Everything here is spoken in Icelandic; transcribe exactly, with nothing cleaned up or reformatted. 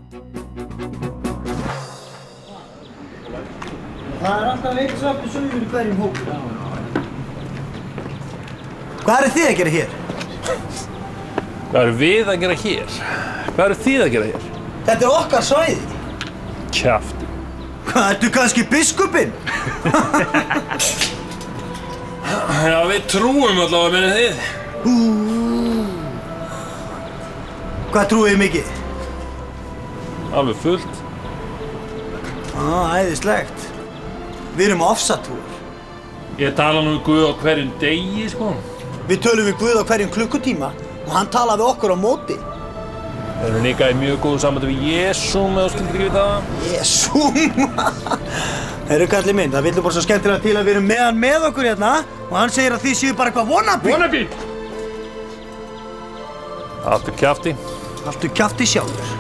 Það er alltaf einn sami sögur í hverjum hópi. Hvað eru þið að gera hér? Hvað eru við að gera hér? Hvað eru þið að gera hér? Þetta er okkar svæði. Kjafti. Hvað, ertu kannski biskupinn? Já, við trúum allavega með þið. Ú. Hvað trúið þið mikið? Alveg fullt. Á, æðislegt. Við erum ofsatrúar. Ég tala nú við Guð á hverjum degi, sko. Við tölum við Guð á hverjum klukkutíma og hann talar við okkur á móti. Við erum líka í mjög góðu sambandi við Jesú, með þú skildir ekki við það. Jesú, Heyrðu kallið minn, það villu bara svo skemmtilega til að við erum með hann með okkur hérna og hann segir að þið séu bara eitthvað wannabe. Wannabe! Haltu kjafti. Haltu kjafti sjálfur.